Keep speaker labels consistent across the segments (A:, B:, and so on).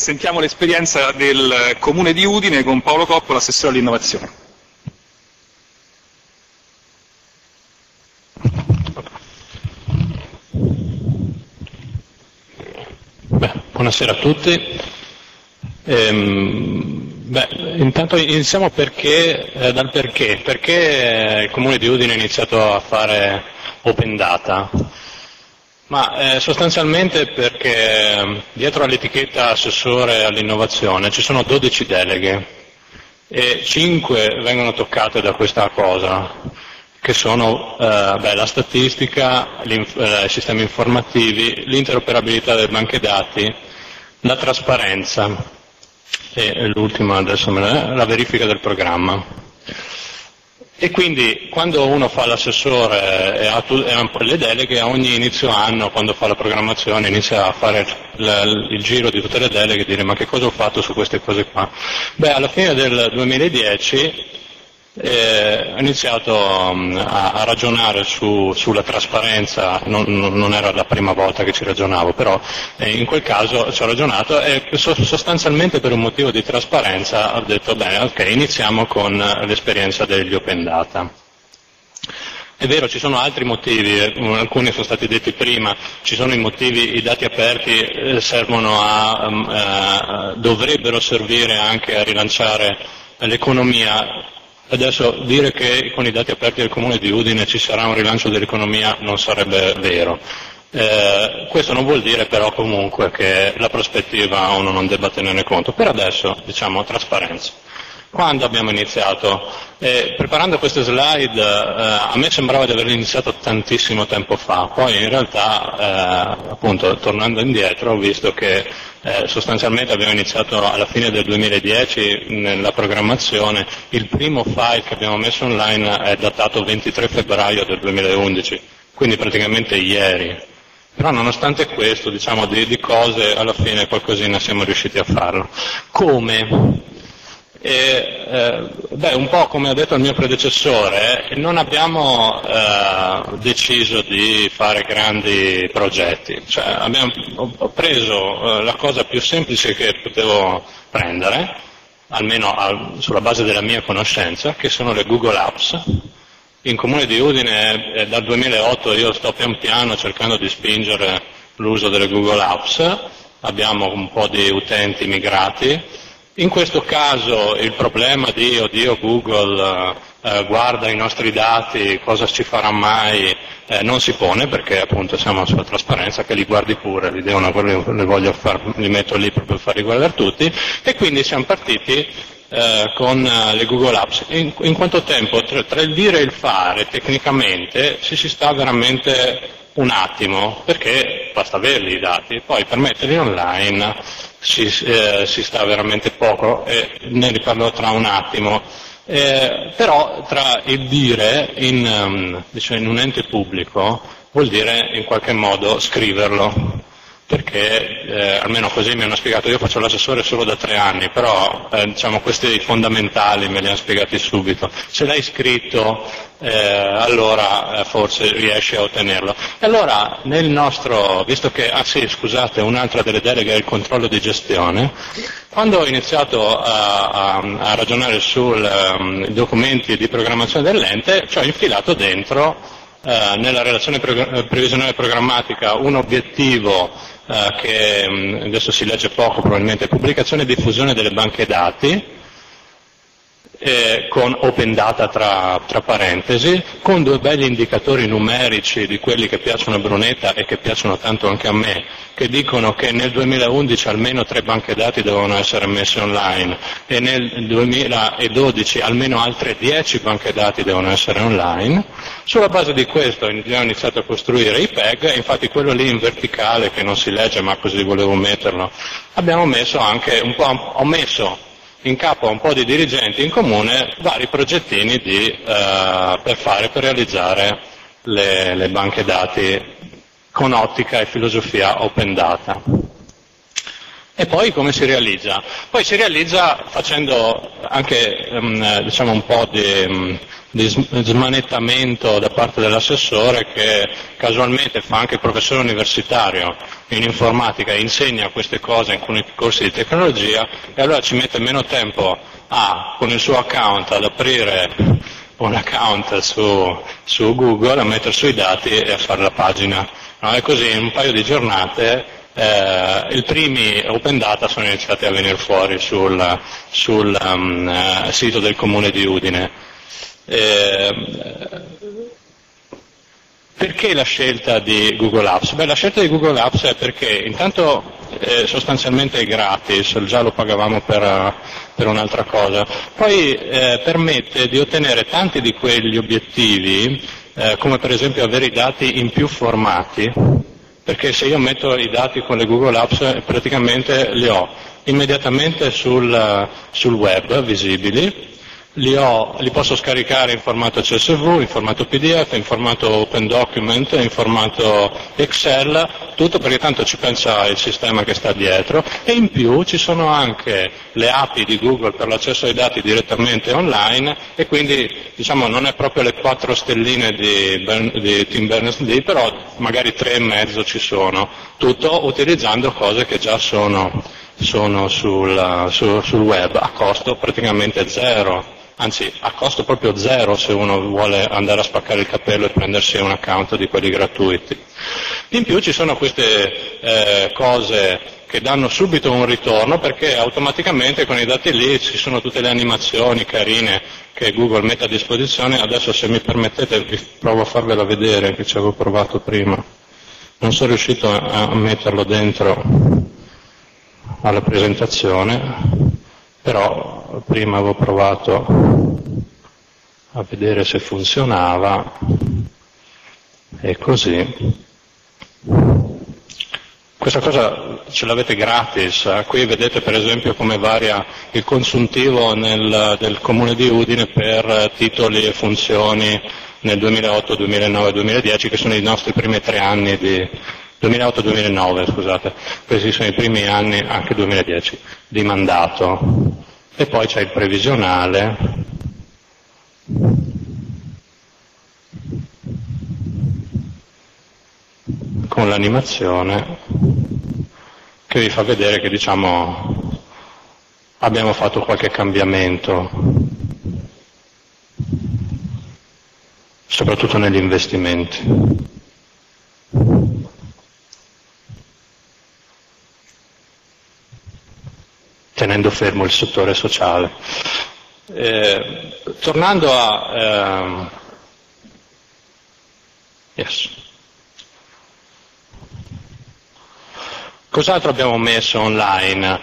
A: Sentiamo l'esperienza del Comune di Udine con Paolo Coppola, assessore all'innovazione.
B: Buonasera a tutti. Intanto iniziamo dal perché. Perché il Comune di Udine ha iniziato a fare Open Data? Sostanzialmente perché dietro all'etichetta assessore all'innovazione ci sono 12 deleghe e 5 vengono toccate da questa cosa, che sono la statistica, i sistemi informativi, l'interoperabilità delle banche dati, la trasparenza e l'ultima adesso la verifica del programma. E quindi quando uno fa l'assessore e ha le deleghe, a ogni inizio anno, quando fa la programmazione, inizia a fare il giro di tutte le deleghe e dire ma che cosa ho fatto su queste cose qua? Alla fine del 2010 ho iniziato a ragionare sulla trasparenza, non era la prima volta che ci ragionavo, però in quel caso ci ho ragionato e sostanzialmente per un motivo di trasparenza ho detto bene, ok, iniziamo con l'esperienza degli Open Data. È vero, ci sono altri motivi, alcuni sono stati detti prima, ci sono i motivi, i dati aperti dovrebbero servire anche a rilanciare l'economia. Adesso dire che con i dati aperti del Comune di Udine ci sarà un rilancio dell'economia non sarebbe vero. Questo non vuol dire però comunque che la prospettiva uno non debba tenerne conto. Per adesso, diciamo, trasparenza. Quando abbiamo iniziato? Preparando queste slide a me sembrava di aver iniziato tantissimo tempo fa, poi in realtà appunto tornando indietro ho visto che sostanzialmente abbiamo iniziato alla fine del 2010 nella programmazione, il primo file che abbiamo messo online è datato 23 febbraio del 2011, quindi praticamente ieri. Però nonostante questo, diciamo, di cose alla fine qualcosina siamo riusciti a farlo. Come? Un po' come ha detto il mio predecessore, non abbiamo deciso di fare grandi progetti, cioè ho preso la cosa più semplice che potevo prendere, almeno sulla base della mia conoscenza, che sono le Google Apps. In Comune di Udine dal 2008 io sto pian piano cercando di spingere l'uso delle Google Apps, abbiamo un po' di utenti migrati. In questo caso il problema di oddio Google guarda i nostri dati, cosa ci farà mai, non si pone perché appunto siamo sulla trasparenza che li guardi pure, li metto lì proprio per far riguardare tutti e quindi siamo partiti con le Google Apps. In quanto tempo tra il dire e il fare tecnicamente si sta veramente un attimo, perché basta averli i dati, poi per metterli online si sta veramente poco e ne riparlo tra un attimo. Però tra il dire in un ente pubblico vuol dire in qualche modo scriverlo, perché almeno così mi hanno spiegato, io faccio l'assessore solo da 3 anni, però diciamo questi fondamentali me li hanno spiegati subito. Se l'hai scritto allora forse riesci a ottenerlo. E allora nel nostro, visto che, scusate, un'altra delle deleghe è il controllo di gestione, quando ho iniziato a ragionare sui documenti di programmazione dell'ente, ci ho infilato dentro nella relazione previsionale programmatica un obiettivo che adesso si legge poco probabilmente, pubblicazione e diffusione delle banche dati, con Open Data tra parentesi, con 2 belli indicatori numerici di quelli che piacciono a Brunetta e che piacciono tanto anche a me, che dicono che nel 2011 almeno 3 banche dati devono essere messe online e nel 2012 almeno altre 10 banche dati devono essere online. Sulla base di questo abbiamo iniziato a costruire i PEG, infatti quello lì in verticale che non si legge ma così volevo metterlo, abbiamo messo anche ho messo in capo a un po' di dirigenti in comune vari progettini per realizzare le banche dati con ottica e filosofia Open Data. E poi come si realizza? Poi si realizza facendo anche diciamo un po' di smanettamento da parte dell'assessore, che casualmente fa anche il professore universitario in informatica e insegna queste cose in alcuni corsi di tecnologia, e allora ci mette meno tempo con il suo account ad aprire un account su Google, a mettere sui dati e a fare la pagina. No, e così in un paio di giornate i primi open data sono iniziati a venire fuori sul sito del comune di Udine. Perché la scelta di Google Apps? Beh, la scelta di Google Apps è perché intanto sostanzialmente è gratis, già lo pagavamo per un'altra cosa, poi permette di ottenere tanti di quegli obiettivi, come per esempio avere i dati in più formati, perché se io metto i dati con le Google Apps praticamente li ho immediatamente sul web visibili, li posso scaricare in formato CSV, in formato PDF, in formato Open Document, in formato Excel, tutto perché tanto ci pensa il sistema che sta dietro, e in più ci sono anche le API di Google per l'accesso ai dati direttamente online, e quindi diciamo non è proprio le 4 stelline di Tim Berners-Lee, però magari 3,5 ci sono, tutto utilizzando cose che già sono sul web a costo praticamente zero. Anzi, a costo proprio zero se uno vuole andare a spaccare il capello e prendersi un account di quelli gratuiti. In più ci sono queste cose che danno subito un ritorno, perché automaticamente con i dati lì ci sono tutte le animazioni carine che Google mette a disposizione. Adesso, se mi permettete, vi provo a farvela vedere, che ci avevo provato prima. Non sono riuscito a metterlo dentro alla presentazione, però prima avevo provato a vedere se funzionava, e così. Questa cosa ce l'avete gratis, qui vedete per esempio come varia il consuntivo del comune di Udine per titoli e funzioni nel 2008, 2009, 2010, che sono i nostri primi 3 anni di 2008-2009, scusate, questi sono i primi anni, anche 2010, di mandato. E poi c'è il previsionale, con l'animazione, che vi fa vedere che, diciamo, abbiamo fatto qualche cambiamento, soprattutto negli investimenti. Tenendo fermo il settore sociale. Tornando a cos'altro abbiamo messo online?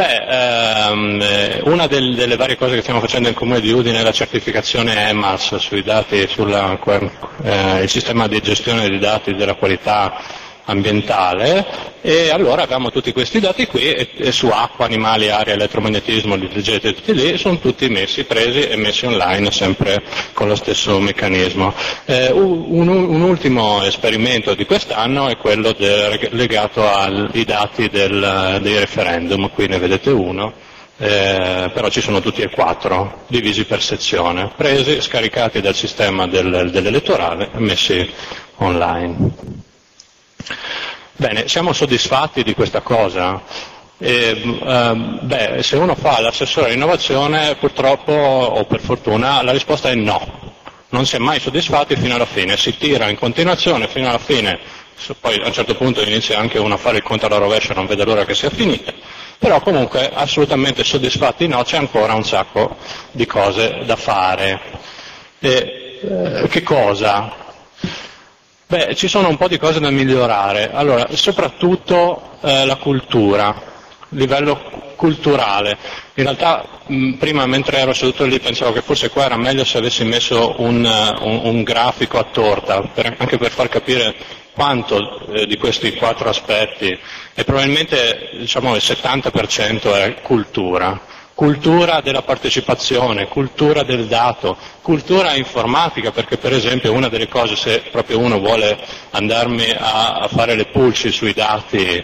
B: Beh, una delle varie cose che stiamo facendo nel comune di Udine è la certificazione EMAS sui dati, il sistema di gestione dei dati della qualità ambientale, e allora abbiamo tutti questi dati qui, e su acqua, animali, aria, elettromagnetismo, li leggete tutti lì, sono tutti presi e messi online, sempre con lo stesso meccanismo. Un ultimo esperimento di quest'anno è quello legato ai dati dei referendum, qui ne vedete uno, però ci sono tutti e 4, divisi per sezione, presi, scaricati dal sistema dell'elettorale e messi online. Bene, siamo soddisfatti di questa cosa? Se uno fa l'assessore all'innovazione, purtroppo o per fortuna la risposta è no. Non si è mai soddisfatti fino alla fine, si tira in continuazione fino alla fine, poi a un certo punto inizia anche uno a fare il conto alla rovescia e non vede l'ora che sia finita, però comunque assolutamente soddisfatti no, c'è ancora un sacco di cose da fare. Che cosa? Beh, ci sono un po' di cose da migliorare. Allora, soprattutto la cultura, livello culturale. In realtà prima, mentre ero seduto lì, pensavo che forse qua era meglio se avessi messo un grafico a torta, anche per far capire quanto di questi 4 aspetti, e probabilmente diciamo il 70% è cultura. Cultura della partecipazione, cultura del dato, cultura informatica, perché per esempio una delle cose, se proprio uno vuole andarmi a fare le pulci sui dati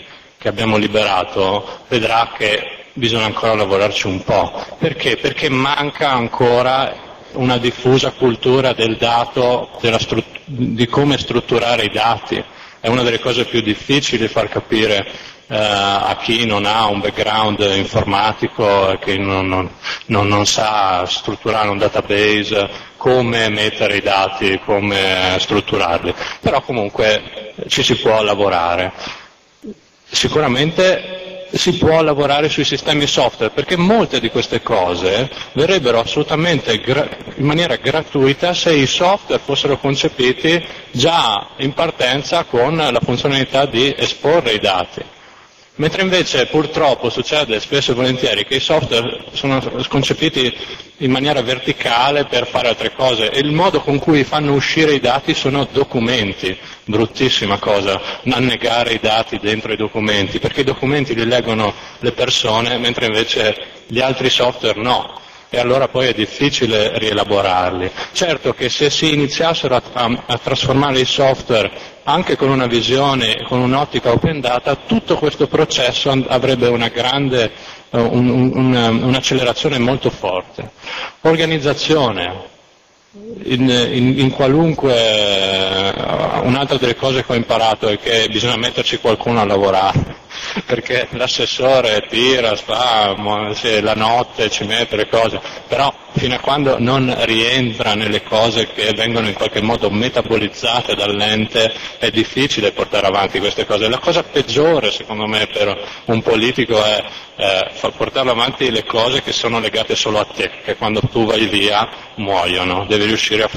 B: che abbiamo liberato, vedrà che bisogna ancora lavorarci un po'. Perché? Perché manca ancora una diffusa cultura del dato, di come strutturare i dati. È una delle cose più difficili far capire a chi non ha un background informatico e che non sa strutturare un database, come mettere i dati, come strutturarli. Però comunque ci si può lavorare. Sicuramente si può lavorare sui sistemi software, perché molte di queste cose verrebbero assolutamente in maniera gratuita se i software fossero concepiti già in partenza con la funzionalità di esporre i dati. Mentre invece purtroppo succede spesso e volentieri che i software sono concepiti in maniera verticale per fare altre cose e il modo con cui fanno uscire i dati sono documenti, bruttissima cosa, annegare i dati dentro i documenti, perché i documenti li leggono le persone mentre invece gli altri software no. E allora poi è difficile rielaborarli. Certo che se si iniziassero a trasformare i software anche con una visione, con un'ottica open data, tutto questo processo avrebbe una grande, un'accelerazione molto forte. Organizzazione. In qualunque, un'altra delle cose che ho imparato è che bisogna metterci qualcuno a lavorare, perché l'assessore tira, fa la notte, ci mette le cose, però fino a quando non rientra nelle cose che vengono in qualche modo metabolizzate dall'ente è difficile portare avanti queste cose. La cosa peggiore secondo me per un politico è portare avanti le cose che sono legate solo a te, che quando tu vai via muoiono, devi riuscire a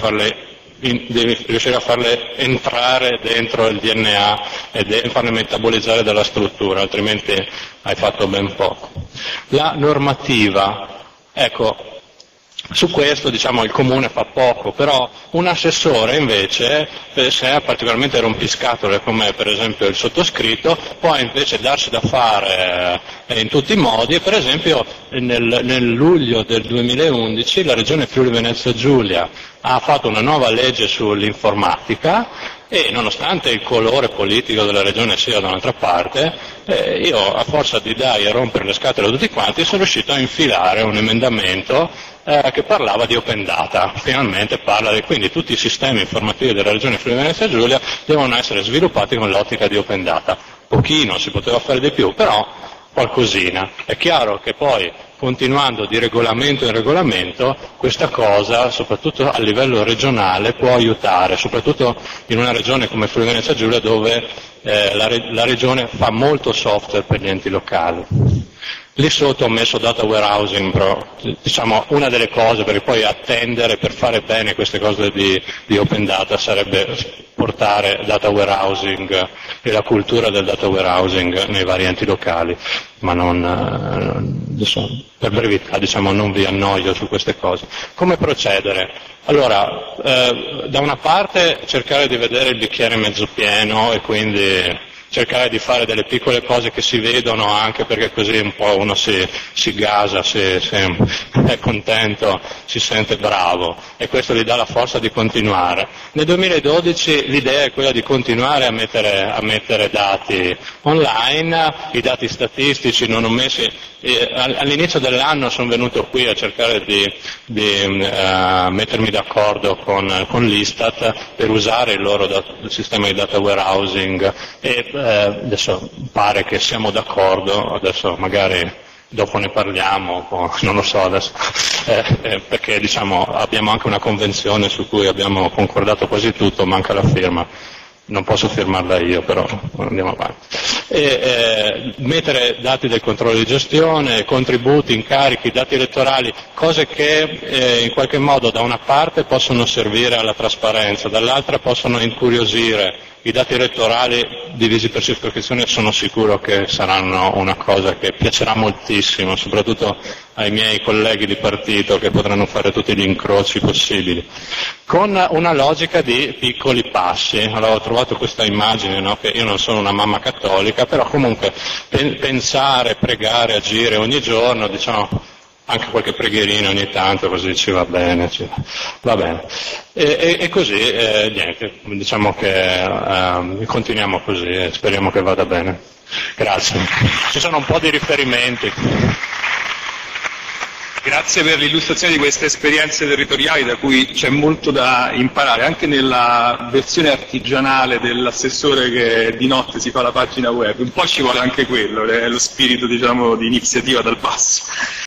B: farle entrare dentro il DNA e farle metabolizzare dalla struttura, altrimenti hai fatto ben poco. La normativa, ecco, su questo diciamo il comune fa poco, però un assessore invece, se è particolarmente rompiscatole come per esempio il sottoscritto, può invece darsi da fare in tutti i modi e per esempio nel luglio del 2011 la regione Friuli Venezia Giulia ha fatto una nuova legge sull'informatica e nonostante il colore politico della regione sia da un'altra parte, io a forza di dare e rompere le scatole a tutti quanti sono riuscito a infilare un emendamento che parlava di open data, finalmente quindi tutti i sistemi informativi della regione Friuli Venezia Giulia devono essere sviluppati con l'ottica di open data. Pochino, si poteva fare di più, però qualcosina. È chiaro che poi continuando di regolamento in regolamento questa cosa, soprattutto a livello regionale, può aiutare, soprattutto in una regione come Friuli Venezia Giulia dove la regione fa molto software per gli enti locali. Lì sotto ho messo data warehousing, però diciamo una delle cose, perché poi attendere per fare bene queste cose di open data sarebbe portare data warehousing e la cultura del data warehousing nei vari enti locali, ma adesso, per brevità diciamo non vi annoio su queste cose. Come procedere? Allora, da una parte cercare di vedere il bicchiere mezzo pieno e quindi cercare di fare delle piccole cose che si vedono, anche perché così un po' uno si gasa, è contento, si sente bravo e questo gli dà la forza di continuare. Nel 2012 l'idea è quella di continuare a mettere dati online, i dati statistici non ho messi, all'inizio dell'anno sono venuto qui a cercare di mettermi d'accordo con l'Istat per usare il sistema di data warehousing e adesso pare che siamo d'accordo, adesso magari dopo ne parliamo, non lo so adesso, perché diciamo abbiamo anche una convenzione su cui abbiamo concordato quasi tutto, manca la firma. Non posso firmarla io, però andiamo avanti. Mettere dati del controllo di gestione, contributi, incarichi, dati elettorali, cose che in qualche modo da una parte possono servire alla trasparenza, dall'altra possono incuriosire. I dati elettorali divisi per circoscrizione sono sicuro che saranno una cosa che piacerà moltissimo, soprattutto ai miei colleghi di partito che potranno fare tutti gli incroci possibili, con una logica di piccoli passi. Allora ho trovato questa immagine, no? Che io non sono una mamma cattolica, però comunque pensare, pregare, agire ogni giorno, diciamo, anche qualche preghierina ogni tanto, così ci va bene. Va bene. E così, niente, diciamo che continuiamo così e speriamo che vada bene. Grazie. Ci sono un po' di riferimenti.
A: Grazie per l'illustrazione di queste esperienze territoriali da cui c'è molto da imparare, anche nella versione artigianale dell'assessore che di notte si fa la pagina web. Un po' ci vuole anche quello, lo spirito, diciamo, di iniziativa dal basso.